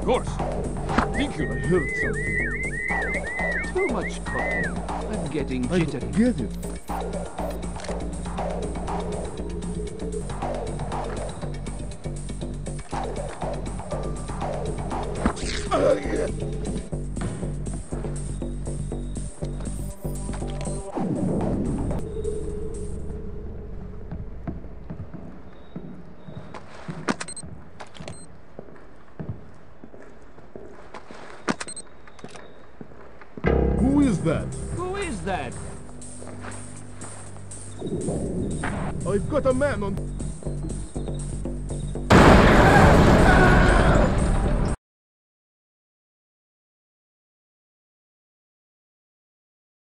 course. Think you heard something. Too much cooking. I'm getting I jittery. don't get it. Who is that? Who is that? I've got a man on...